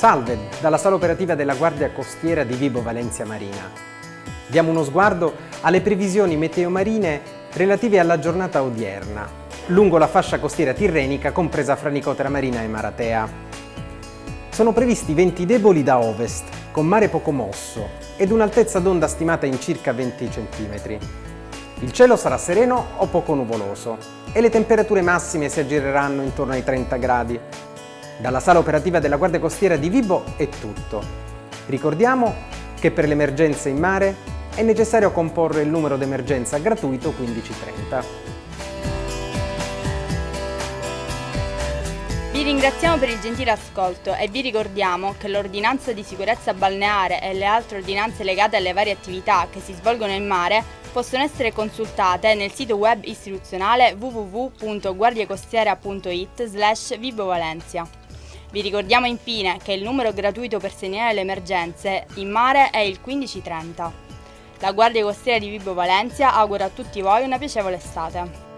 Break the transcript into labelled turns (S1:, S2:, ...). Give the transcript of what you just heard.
S1: Salve, dalla sala operativa della Guardia Costiera di Vibo Valentia Marina. Diamo uno sguardo alle previsioni meteo-marine relative alla giornata odierna, lungo la fascia costiera tirrenica compresa fra Nicotera Marina e Maratea. Sono previsti venti deboli da ovest, con mare poco mosso, ed un'altezza d'onda stimata in circa 20 cm. Il cielo sarà sereno o poco nuvoloso e le temperature massime si aggireranno intorno ai 30 gradi. Dalla sala operativa della Guardia Costiera di Vibo è tutto. Ricordiamo che per le emergenze in mare è necessario comporre il numero d'emergenza gratuito 1530.
S2: Vi ringraziamo per il gentile ascolto e vi ricordiamo che l'ordinanza di sicurezza balneare e le altre ordinanze legate alle varie attività che si svolgono in mare possono essere consultate nel sito web istituzionale www.guardiacostiera.it/Vibo Valentia. Vi ricordiamo infine che il numero gratuito per segnalare le emergenze in mare è il 1530. La Guardia Costiera di Vibo Valentia augura a tutti voi una piacevole estate.